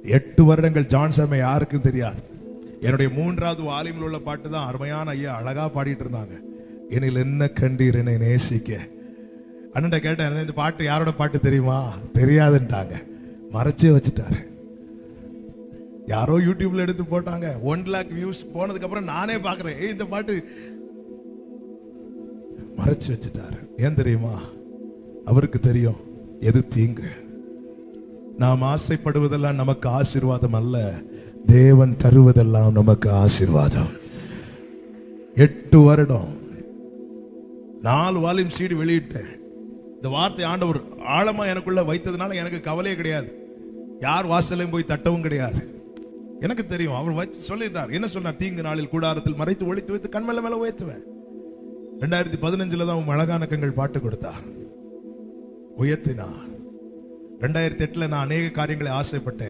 8 வருடங்கள் ஜான் சாமை யாருக்கும் தெரியாது. என்னுடைய 3வது வால்யூமில் உள்ள பாட்டு தான் அருமையான ஐயா அழகா பாடிட்டு இருந்தாங்க. என்னில் என்ன கண்டீர் என்னை நேசிக்க. அண்ணன்ட கேட்டேன், இந்த பாட்டு யாரோட பாட்டு தெரியுமா? தெரியாதுன்ட்டாங்க. மறைச்சே வச்சுட்டாரு. யாரோ யூடியூப்ல எடுத்து போட்டாங்க. 1 lakh வியூஸ் போனதுக்கு அப்புறம் நானே பாக்குறேன், இந்த பாட்டு மறைச்சு வச்சுட்டாரு. ஏன் தெரியுமா? அவருக்கு தெரியும் எது தீங்கு. நாம் ஆசைப்படுவதெல்லாம் நமக்கு ஆசீர்வாதம் அல்ல, தேவன் தருவதெல்லாம் நமக்கு ஆசீர்வாதம். 8 வருடம் 4 வால்யூம் சீடி வெளியிட்டேன். இந்த வார்த்தை ஆண்டவர் ஆழமா எனக்குள்ள வைத்ததுனால எனக்கு கவலையே கிடையாது. யார் வாசலையும் போய் தட்டவும் கிடையாது. எனக்கு தெரியும் அவர் வச்சு சொல்லிட்டார். என்ன சொன்னார்? தீங்கு நாளில் கூடாரத்தில் மறைத்து ஒளித்து வைத்து கண்மேல மேல உயர்த்துவேன். 2015 தான் அழகான கண்கள் பாட்டு கொடுத்தார், உயர்த்தினார். 2008 நான் அநேக காரியங்களை ஆசைப்பட்டேன்.